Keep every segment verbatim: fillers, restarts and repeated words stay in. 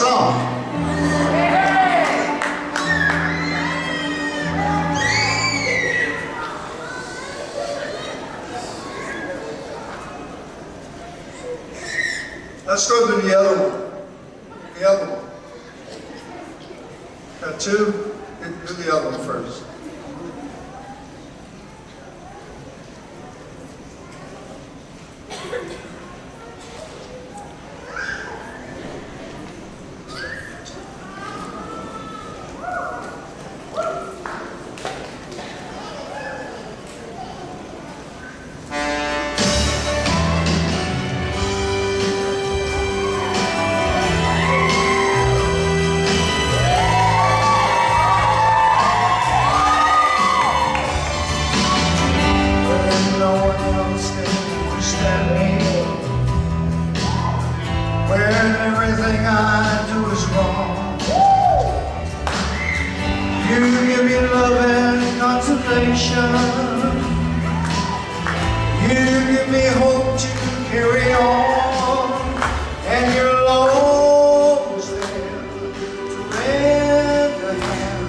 song. Let's go to the other one. The other one. Got two? Do the other one first. When everything I do is wrong, you give me love and consolation. You give me hope to carry on, and you're always there to lend a hand.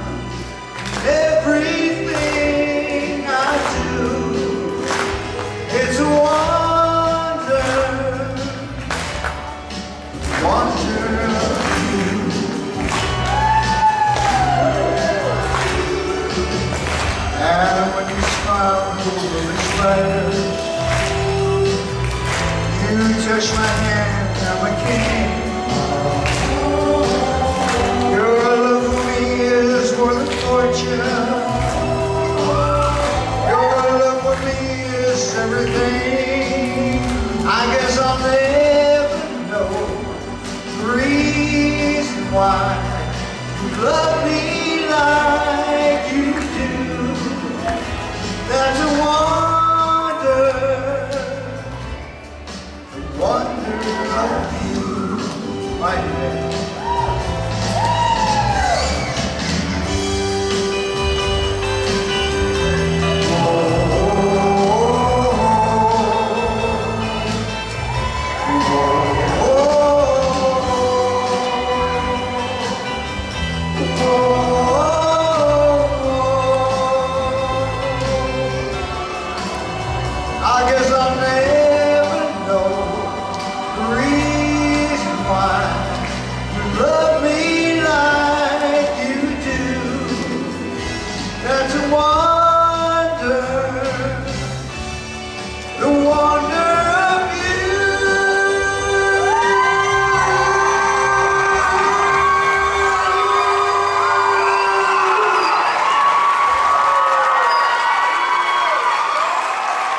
Everything I do, it's a wonder. Wonder of you. And when you smile over this fire, you touch my hand, I'm a king. Your love for me is worth a fortune. Your love for me is everything. I guess I'll never know reason why you love me like you do. That's a wonder, the wonder of you, my man. I guess I'll never